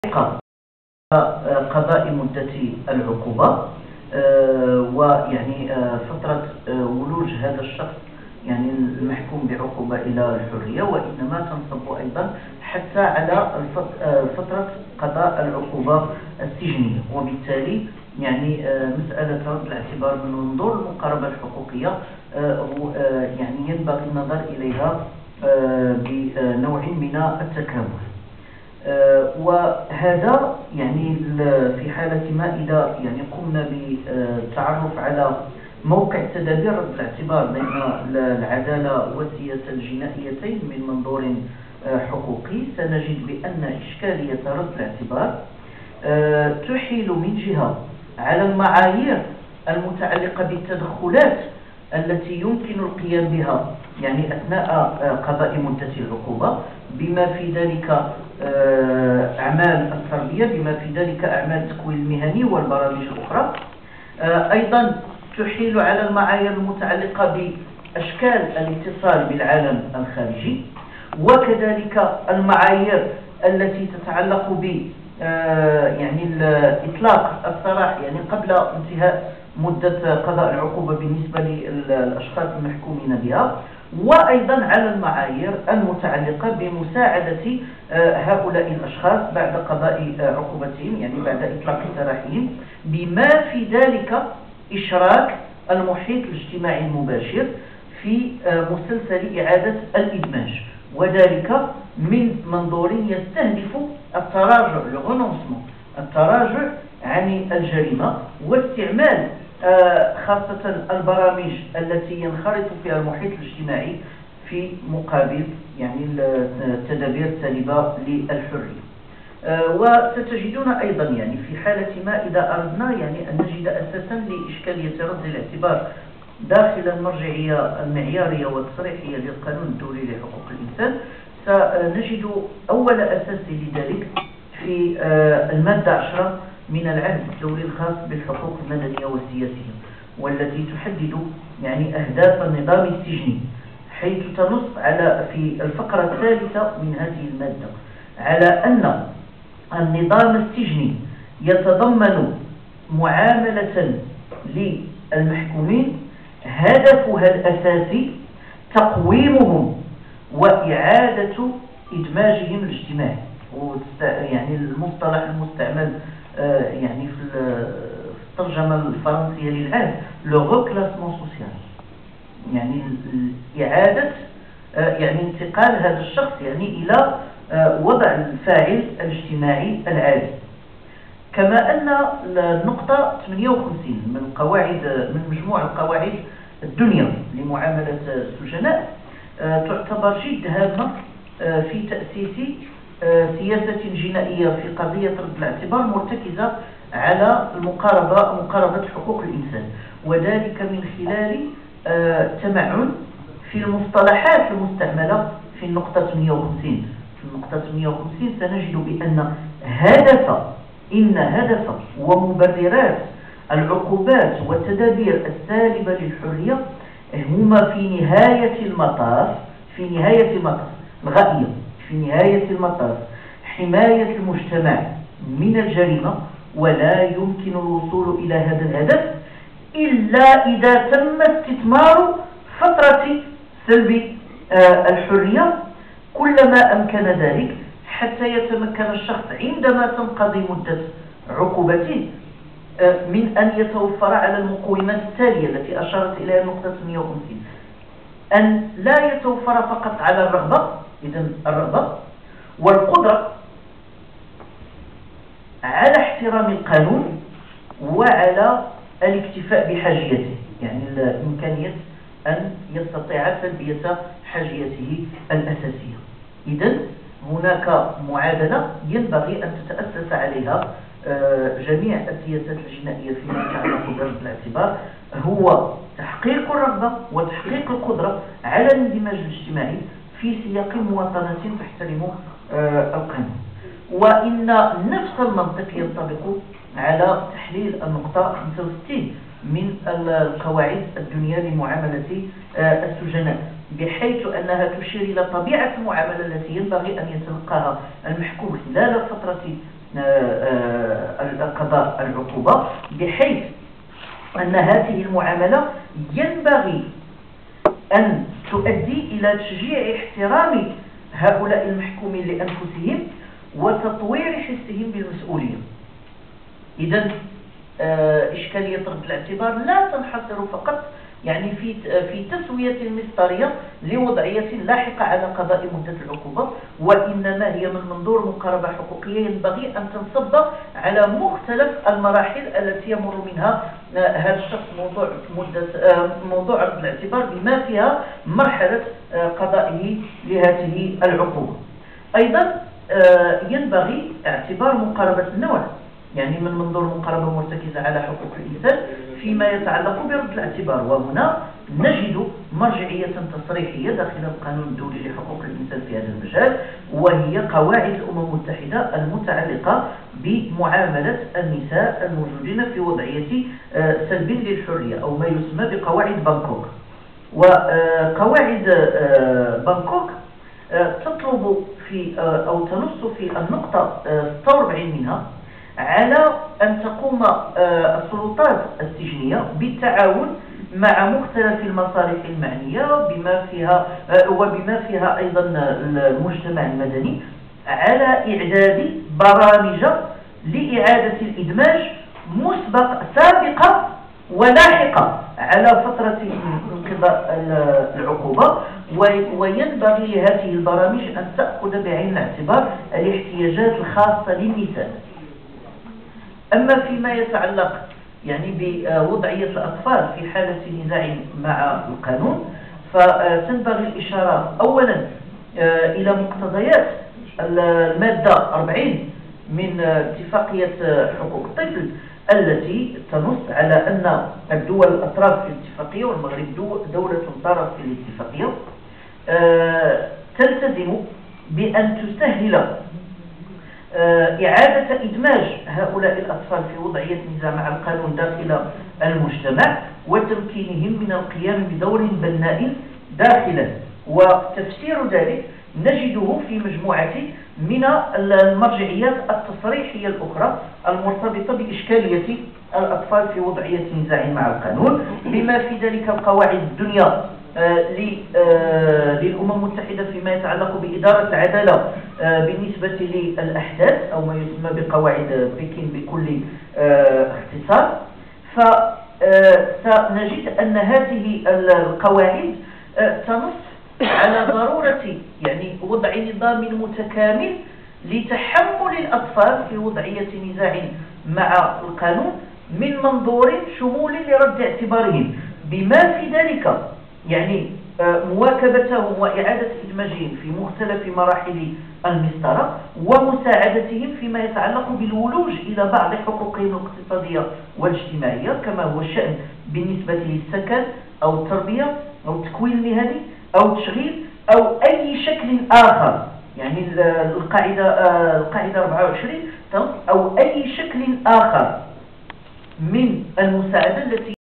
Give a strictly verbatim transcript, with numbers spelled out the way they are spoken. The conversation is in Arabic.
قضاء مدة العقوبة، ويعني فترة ولوج هذا الشخص يعني المحكوم بعقوبة إلى الحرية، وإنما تنصب أيضا حتى على فترة قضاء العقوبة السجنية. وبالتالي يعني مسألة رد الاعتبار من منظور المقاربة الحقوقية يعني ينبغي النظر إليها بنوع من التكامل. وهذا يعني في حالة ما إذا يعني قمنا بالتعرف على موقع تدابير رد الاعتبار بين العدالة والسياسة الجنائيتين من منظور حقوقي، سنجد بأن إشكالية رد الاعتبار تحيل من جهة على المعايير المتعلقة بالتدخلات التي يمكن القيام بها يعني أثناء قضاء مدة العقوبة، بما في ذلك أعمال التربية، بما في ذلك أعمال التكوين المهني والبرامج الأخرى. أيضا تحيل على المعايير المتعلقة بأشكال الاتصال بالعالم الخارجي، وكذلك المعايير التي تتعلق ب يعني الإطلاق السراح يعني قبل انتهاء مدة قضاء العقوبة بالنسبة للأشخاص المحكومين بها، وأيضا على المعايير المتعلقة بمساعدة هؤلاء الأشخاص بعد قضاء عقوبتهم يعني بعد إطلاق سراحهم، بما في ذلك إشراك المحيط الاجتماعي المباشر في مسلسل إعادة الإدماج، وذلك من منظور يستهدف التراجع لغنونسمون التراجع عن الجريمة، واستعمال خاصة البرامج التي ينخرط فيها المحيط الاجتماعي في مقابل يعني التدابير السالبة للحرية. وستجدون أيضا يعني في حالة ما إذا أردنا يعني أن نجد أساسا لإشكالية رد الاعتبار داخل المرجعية المعيارية والتصريحية للقانون الدولي لحقوق الإنسان، سنجد أول أساس لذلك في المادة عشرة من العهد الدولي الخاص بالحقوق المدنية والسياسية، والتي تحدد يعني أهداف النظام السجني، حيث تنص على في الفقرة الثالثة من هذه المادة على أن النظام السجني يتضمن معاملة للمحكومين هدفها الأساسي تقويمهم وإعادة إدماجهم الاجتماعي. يعني المصطلح المستعمل يعني في الترجمة الفرنسية للعهد لو ريكلاسمون سوسيال، يعني إعادة يعني انتقال هذا الشخص يعني إلى وضع الفاعل الاجتماعي العادي. كما أن النقطة ثمانية وخمسين من قواعد من مجموع القواعد الدنيا لمعاملة السجناء تعتبر جد هامة في تأسيس سياسة جنائية في قضية رد الاعتبار مرتكزة على المقاربة مقاربة حقوق الإنسان، وذلك من خلال تمعن في المصطلحات المستعملة في النقطة ثمانية وخمسين. في النقطة ثمانية وخمسين سنجد بأن هدف إن هدف ومبررات العقوبات والتدابير السالبة للحرية هما في نهاية المطاف في نهاية المطاف الغائية في نهاية المطاف حماية المجتمع من الجريمة، ولا يمكن الوصول إلى هذا الهدف إلا إذا تم استثمار فترة سلب الحرية كلما أمكن ذلك، حتى يتمكن الشخص عندما تنقضي مدة عقوبته من أن يتوفر على المقومات التالية التي أشارت إليها النقطة ثمانية وخمسين: أن لا يتوفر فقط على الرغبة، إذن الرغبة والقدرة على احترام القانون وعلى الاكتفاء بحاجيته، يعني الإمكانية أن يستطيع تلبية حاجيته الأساسية. إذن هناك معادلة ينبغي أن تتأسس عليها جميع السياسات الجنائية فيما يتعلق برد الاعتبار، هو تحقيق الرغبة وتحقيق القدرة على الاندماج الاجتماعي في سياق مواطنة تحترم القانون. وإن نفس المنطق ينطبق على تحليل النقطة خمسة وستين من القواعد الدنيا لمعاملة السجناء، بحيث أنها تشير إلى طبيعة المعاملة التي ينبغي أن يتلقاها المحكوم خلال فترة قضاء العقوبة، بحيث أن هذه المعاملة ينبغي أن تؤدي إلى تشجيع احترام هؤلاء المحكومين لأنفسهم وتطوير حسهم بالمسؤولية. إذن إشكالية رد الاعتبار لا تنحصر فقط يعني في في تسوية المصدرية لوضعية لاحقة على قضاء مدة العقوبة، وإنما هي من منظور مقاربة حقوقية ينبغي أن تنصب على مختلف المراحل التي يمر منها هذا الشخص موضوع مدة موضوع رد الاعتبار، بما فيها مرحلة قضائه لهذه العقوبة. أيضا ينبغي اعتبار مقاربة النوع، يعني من منظور مقاربة مرتكزة على حقوق الإنسان فيما يتعلق برد الاعتبار، وهنا نجد مرجعية تصريحية داخل القانون الدولي لحقوق الإنسان في هذا المجال، وهي قواعد الأمم المتحدة المتعلقة بمعاملة النساء الموجودين في وضعية سلب للحرية، أو ما يسمى بقواعد بانكوك. وقواعد بانكوك تطلب في أو تنص في النقطة ستة وأربعين منها على أن تقوم السلطات السجنية بالتعاون مع مختلف المصالح المعنية بما فيها وبما فيها أيضا المجتمع المدني على إعداد برامج لإعادة الإدماج مسبق سابقة ولاحقة على فترة انقضاء العقوبة، وينبغي لهذه البرامج أن تأخذ بعين الاعتبار الاحتياجات الخاصة للنساء. أما فيما يتعلق يعني بوضعية الأطفال في حالة نزاع مع القانون، فتنبغي الإشارة أولا إلى مقتضيات المادة أربعين من اتفاقية حقوق الطفل التي تنص على أن الدول الأطراف في الاتفاقية، والمغرب دولة طرف في الاتفاقية، تلتزم بأن تسهل إعادة إدماج هؤلاء الأطفال في وضعية نزاع مع القانون داخل المجتمع وتمكينهم من القيام بدور بناء داخله. وتفسير ذلك نجده في مجموعة من المرجعيات التصريحية الأخرى المرتبطة بإشكالية الأطفال في وضعية نزاع مع القانون، بما في ذلك القواعد الدنيا للأمم المتحدة فيما يتعلق بإدارة العدالة بالنسبة للأحداث، أو ما يسمى بقواعد بكين بكل اختصار. فسنجد أن هذه القواعد تنص على ضرورة يعني وضع نظام متكامل لتحمل الأطفال في وضعية نزاع مع القانون من منظور شمول لرد اعتبارهم، بما في ذلك يعني مواكبتهم وإعادة إدماجهم في مختلف مراحل المسطرة، ومساعدتهم فيما يتعلق بالولوج إلى بعض حقوقهم الاقتصادية والاجتماعية، كما هو الشأن بالنسبة للسكن أو التربية أو التكوين المهني أو التشغيل أو أي شكل آخر. يعني القاعدة القاعدة أربعة وعشرين أو أي شكل آخر من المساعدة التي